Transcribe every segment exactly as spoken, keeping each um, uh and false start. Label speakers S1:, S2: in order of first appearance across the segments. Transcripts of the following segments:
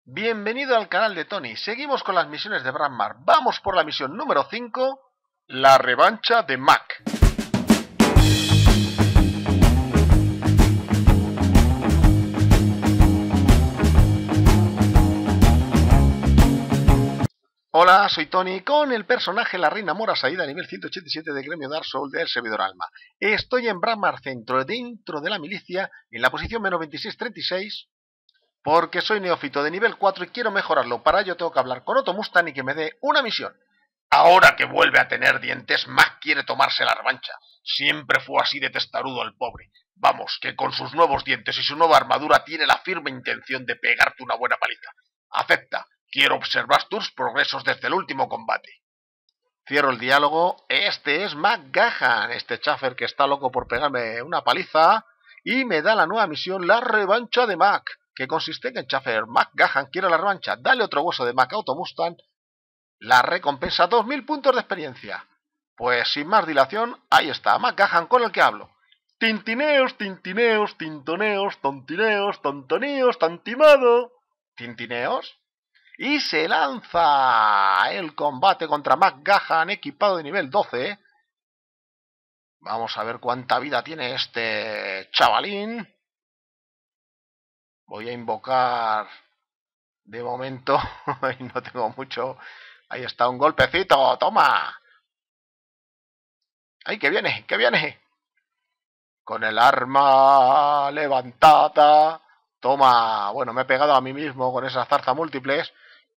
S1: Bienvenido al canal de Tony. Seguimos con las misiones de Brandmar. Vamos por la misión número cinco, la revancha de Mac. Hola, soy Tony con el personaje La Reina Mora Saída, nivel ciento ochenta y siete de Gremio Dark Souls del servidor Alma. Estoy en Brandmar Centro, dentro de la milicia, en la posición menos veintiséis treinta y seis, porque soy neófito de nivel cuatro y quiero mejorarlo. Para ello tengo que hablar con Otto Mustang y que me dé una misión. Ahora que vuelve a tener dientes, Mac quiere tomarse la revancha. Siempre fue así de testarudo el pobre. Vamos, que con sus nuevos dientes y su nueva armadura tiene la firme intención de pegarte una buena paliza. Acepta. Quiero observar tus progresos desde el último combate. Cierro el diálogo. Este es Mac Gahan, este chaffer que está loco por pegarme una paliza, y me da la nueva misión, la revancha de Mac, que consiste en que el chaffer Mac Gahan quiere la revancha. Dale otro hueso de Mac a Otto Mustang. La recompensa, dos mil puntos de experiencia. Pues sin más dilación, ahí está, Mac Gahan con el que hablo. Tintineos, tintineos, tintoneos, tontineos, tontoneos, tantimado. ¿Tintineos? Y se lanza el combate contra Mac Gahan equipado de nivel doce. Vamos a ver cuánta vida tiene este chavalín. Voy a invocar de momento, y no tengo mucho. Ahí está un golpecito, toma. ¡Ay, que viene, que viene! Con el arma levantada. Toma. Bueno, me he pegado a mí mismo con esas zarzas múltiples.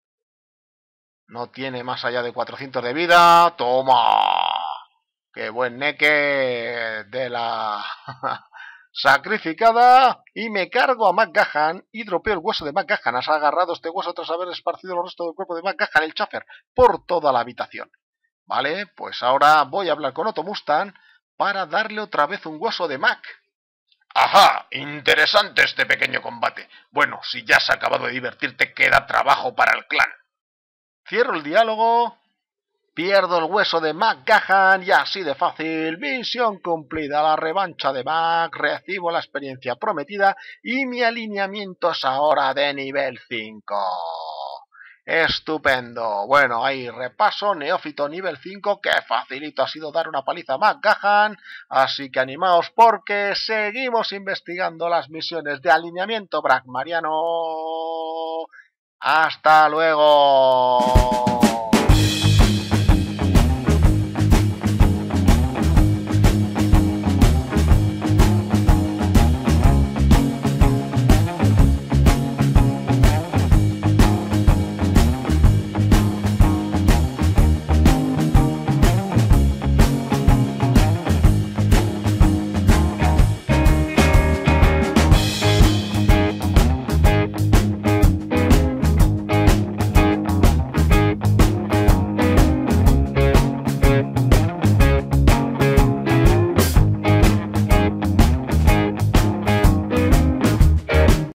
S1: No tiene más allá de cuatrocientos de vida. ¡Toma! ¡Qué buen neque de la sacrificada! Y me cargo a Mac Gahan y dropeo el hueso de Mac Gahan. Has agarrado este hueso tras haber esparcido el resto del cuerpo de Mac Gahan, el chaffer, por toda la habitación. Vale, pues ahora voy a hablar con Otto Mustang para darle otra vez un hueso de Mac. ¡Ajá! Interesante este pequeño combate. Bueno, si ya has acabado de divertirte, queda trabajo para el clan. Cierro el diálogo, pierdo el hueso de Mac Gahan y así de fácil, misión cumplida, la revancha de Mac, recibo la experiencia prometida y mi alineamiento es ahora de nivel cinco. Estupendo. Bueno, ahí repaso, neófito nivel cinco, qué facilito ha sido dar una paliza a Mac Gahan, así que animaos porque seguimos investigando las misiones de alineamiento brandmariano. ¡Hasta luego!